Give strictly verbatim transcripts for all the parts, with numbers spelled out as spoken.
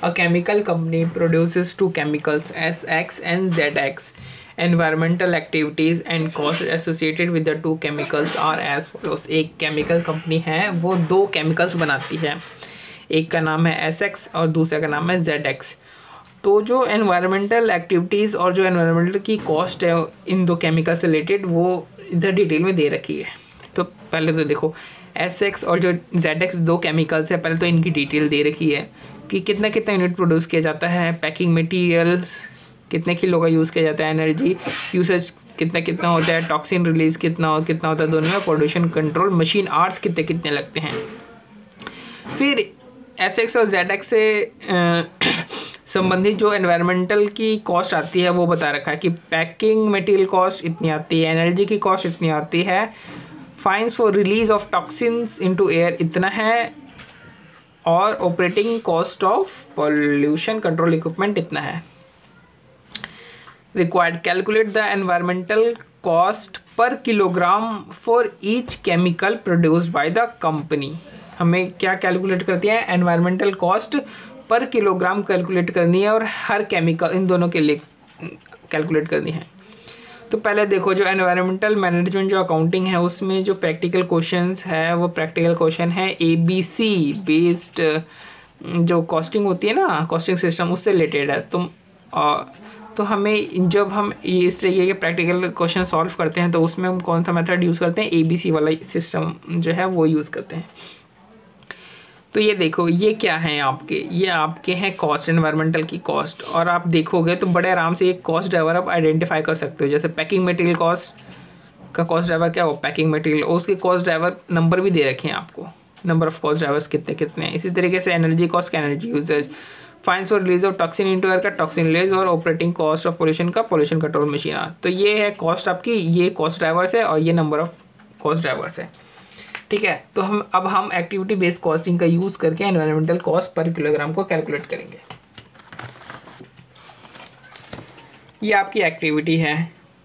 A chemical company produces two chemicals S X and Z X. Environmental activities and cost associated with the two chemicals are as follows. एक chemical company है, वो दो chemicals बनाती है, एक का नाम है एस एक्स और दूसरे का नाम है जेड एक्स. तो जो एनवायरमेंटल एक्टिविटीज़ और जो एनवायरमेंटल की कॉस्ट है इन दो केमिकल से रिलेटेड, वो इधर डिटेल में दे रखी है. तो पहले तो देखो एस एक्स और जो जेड एक्स दो केमिकल्स है, पहले तो इनकी डिटेल दे रखी है कि कितना कितना यूनिट प्रोड्यूस किया जाता है, पैकिंग मटेरियल्स कितने किलो का यूज़ किया जाता है, एनर्जी यूसेज कितना कितना होता है, टॉक्सिन रिलीज कितना कितना होता है दोनों में, पोल्यूशन कंट्रोल, मशीन आवर्स कितने कितने लगते हैं. फिर एस एक्स और जेड एक्स से संबंधित जो एनवायरमेंटल की कॉस्ट आती है वो बता रखा है कि पैकिंग मटेरियल कॉस्ट इतनी आती है, एनर्जी की कॉस्ट इतनी आती है, fines for release of toxins into air इतना है, और operating cost of pollution control equipment इतना है. Required calculate the environmental cost per kilogram for each chemical produced by the company. हमें क्या कैलकुलेट करती है, environmental cost per kilogram calculate करनी है और हर केमिकल इन दोनों के लिए कैलकुलेट करनी है. तो पहले देखो जो एनवायरमेंटल मैनेजमेंट जो अकाउंटिंग है उसमें जो प्रैक्टिकल क्वेश्चंस है वो प्रैक्टिकल क्वेश्चन है ए बी सी बेस्ड, जो कॉस्टिंग होती है ना, कॉस्टिंग सिस्टम उससे रिलेटेड है. तुम तो हमें जब हम इस तरीके के प्रैक्टिकल क्वेश्चन सॉल्व करते हैं तो उसमें हम कौन सा मेथड यूज़ करते हैं, ए बी सी वाला सिस्टम जो है वो यूज़ करते हैं. तो ये देखो ये क्या है आपके, ये आपके हैं कॉस्ट, एनवायरमेंटल की कॉस्ट. और आप देखोगे तो बड़े आराम से एक कॉस्ट ड्राइवर आप आइडेंटिफाई कर सकते हो. जैसे पैकिंग मटेरियल कॉस्ट का कॉस्ट ड्राइवर क्या हो, पैकिंग मटेरियल, और उसके कॉस्ट ड्राइवर नंबर भी दे रखे हैं आपको, नंबर ऑफ कॉस्ट ड्राइवर्स कितने कितने हैं. इसी तरीके से एनर्जी कॉस्ट का energy usage, fines for release of toxin into air का टॉक्सिन रिलीज, और ऑपरेटिंग कॉस्ट ऑफ पोल्यूशन का पोल्यूशन कंट्रोल मशीन. तो ये है कॉस्ट आपकी, ये कॉस्ट ड्राइवर्स है और ये नंबर ऑफ कॉस्ट ड्राइवर्स है. ठीक है, तो हम अब हम एक्टिविटी बेस्ड कॉस्टिंग का यूज़ करके एनवायरमेंटल कॉस्ट पर किलोग्राम को कैलकुलेट करेंगे. ये आपकी एक्टिविटी है,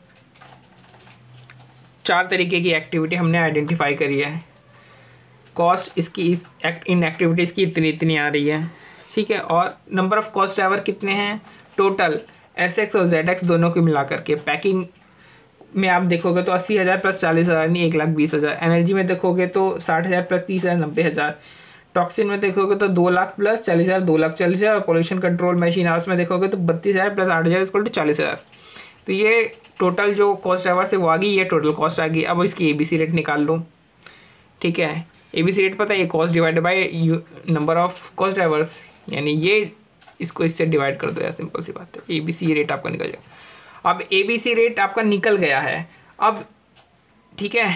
चार तरीके की एक्टिविटी हमने आइडेंटिफाई करी है. कॉस्ट इसकी इन एक्टिविटीज़ की इतनी इतनी आ रही है. ठीक है, और नंबर ऑफ कॉस्ट ड्राइवर कितने हैं टोटल, एस एक्स और जेड एक्स दोनों को मिला करके. पैकिंग में आप देखोगे तो अस्सी हज़ार प्लस चालीस हज़ार नहीं एक लाख बीस हज़ार. एनर्जी में देखोगे तो साठ हज़ार प्लस तीस हज़ार नब्बे हज़ार. टॉक्सिन में देखोगे तो दो लाख प्लस चालीस हज़ार दो लाख चालीस हज़ार. और पोल्यूशन कंट्रोल मशीन आवर्स में देखोगे तो बत्तीस हज़ार प्लस आठ हज़ार इसको चालीस हज़ार. तो ये टोटल जो कॉस्ट ड्राइवर से वो आ गई, ये टोटल कॉस्ट आ गई. अब इसकी ए बी सी रेट निकाल लो. ठीक है, ए बी सी रेट पता है, ये cost divided by number of cost drivers, यानी ये इसको इससे डिवाइड कर दो यार, सिंपल सी बात है. ए बी सी रेट आपका निकल जाएगा. अब ए बी सी रेट आपका निकल गया है. अब ठीक है,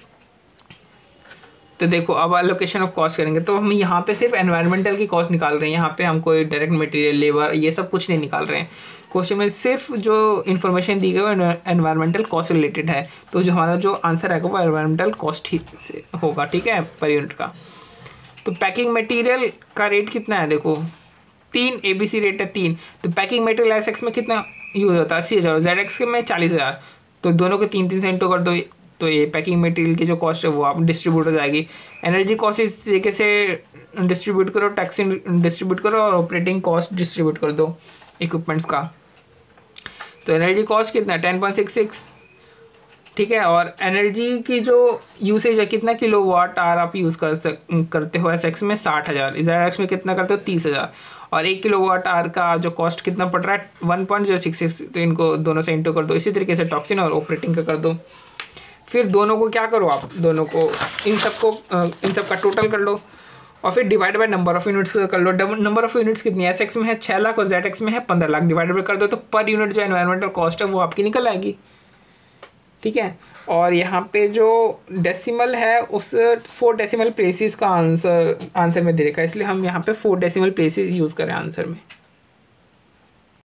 तो देखो अब एलोकेशन ऑफ कॉस्ट करेंगे तो हम यहाँ पे सिर्फ एनवायरमेंटल की कॉस्ट निकाल रहे हैं. यहाँ पे हम कोई डायरेक्ट मटेरियल, लेबर, ये सब कुछ नहीं निकाल रहे हैं. क्वेश्चन में सिर्फ जो इन्फॉर्मेशन दी गई वो एनवायरमेंटल कॉस्ट से रिलेटेड है. तो जो हमारा जो आंसर आएगा वो एनवायरमेंटल कॉस्ट ही होगा. ठीक है, पर यूनिट का. तो पैकिंग मटेरियल का रेट कितना है, देखो तीन, ए बी सी रेट है तीन. तो पैकिंग मटेरियल एस एक्स में कितना यूज़ होता है, अस्सी हज़ार, जेड एक्स के में चालीस हज़ार. तो दोनों को तीन तीन से इंटू कर दो, तो ये पैकिंग मटेरियल की जो कॉस्ट है वो आप डिस्ट्रीब्यूट हो जाएगी. एनर्जी कॉस्ट इस तरीके से डिस्ट्रीब्यूट करो, टैक्सिंग डिस्ट्रीब्यूट करो, और ऑपरेटिंग कॉस्ट डिस्ट्रीब्यूट कर दो इक्विपमेंट्स का. तो एनर्जी कॉस्ट कितना है, टेन पॉइंट सिक्स सिक्स. ठीक है, और एनर्जी की जो यूसेज है कितना किलो वाट आर आप यूज़ कर सक करते हो एस एक्स में साठ हज़ार, जेड एक्स में कितना करते हो तीस हज़ार. और एक किलो वाट आर का जो कॉस्ट कितना पड़ रहा है one point zero six six. तो इनको दोनों से इंटू कर दो. इसी तरीके से टॉक्सिन और ऑपरेटिंग का कर दो. फिर दोनों को क्या करो आप, दोनों को इन सब को इन सब का टोटल कर लो, और फिर divide by number of units कर लो. नंबर ऑफ यूनिट्स कितनी है, एस एक्स में है छः लाख और जेड एक्स में है पंद्रह लाख. डिवाइड कर दो तो पर यूनिट जो एनवायरमेंटल कॉस्ट है वो आपकी निकल आएगी. ठीक है, और यहाँ पे जो डेसिमल है उस फोर डेसिमल प्लेसेस का आंसर आंसर में दे रखा है, इसलिए हम यहाँ पे फोर डेसिमल प्लेसेस यूज़ करें आंसर में.